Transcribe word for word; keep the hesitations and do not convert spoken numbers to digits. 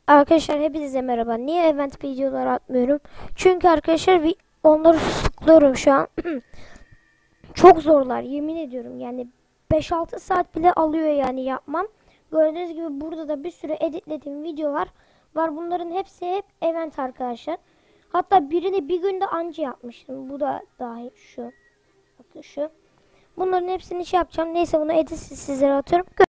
Arkadaşlar hepinize merhaba. Niye event videoları atmıyorum? Çünkü arkadaşlar vi- onları sıklıyorum şu an. Çok zorlar yemin ediyorum. Yani beş altı saat bile alıyor yani yapmam. Gördüğünüz gibi burada da bir sürü editlediğim videolar var. Bunların hepsi hep event arkadaşlar. Hatta birini bir günde anca yapmıştım. Bu da dahil şu. Bakın şu. Bunların hepsini şey yapacağım. Neyse bunu edit sizlere atıyorum.